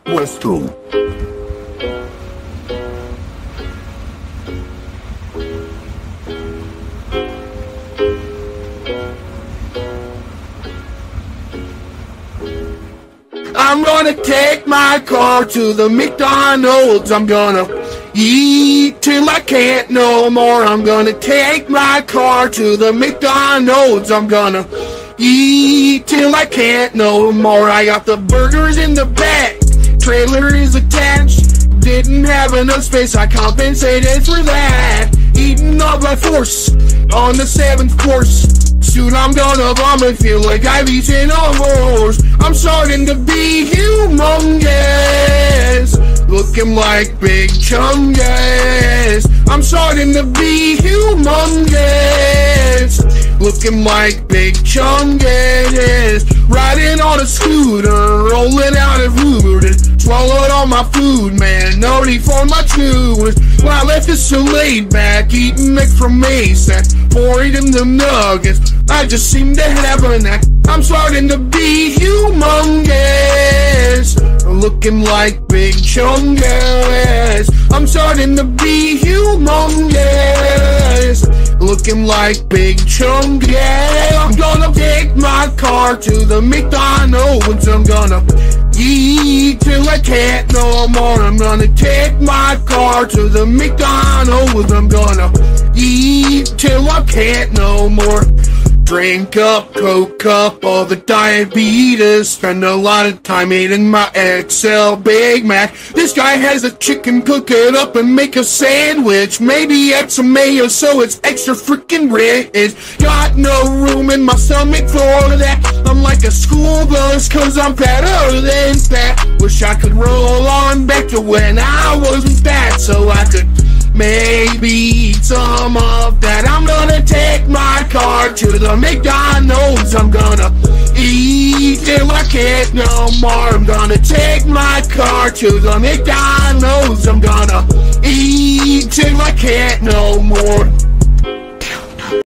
West Coast. I'm gonna take my car to the McDonald's. I'm gonna eat till I can't no more. I'm gonna take my car to the McDonald's. I'm gonna eat till I can't no more. I got the burgers in the back, trailer is attached. Didn't have enough space, I compensated for that. Eating all by force on the 7th course. Soon I'm gonna vomit, feel like I've eaten a horse. I'm starting to be humongous, looking like Big Chungus. I'm starting to be humongous, looking like Big Chungus. Riding on a scooter, rolling out of Uber. Swallowed all my food, man, no need for my chewers. When I left it so laid back, eating Mick from Mesa, pouring in the nuggets. I just seem to have a knack. I'm starting to be humongous, looking like Big Chungus. I'm starting to be humongous, looking like Big Chungus. I'm gonna take my car to the McDonald's. I'm gonna eat till I can't no more. I'm gonna take my car to the McDonald's. I'm gonna eat till I can't no more. Drink up, coke up, all the diabetes. Spend a lot of time eating my XL Big Mac. This guy has a chicken, cook it up and make a sandwich. Maybe add some mayo so it's extra freaking rich. Got no room in my stomach for that. I'm like a school bus cause I'm fatter than fat. Wish I could roll on back to when I wasn't fat so I could maybe eat some of that. I'm gonna take my car to the McDonald's. I'm gonna eat till I can't no more. I'm gonna take my car to the McDonald's. I'm gonna eat till I can't no more.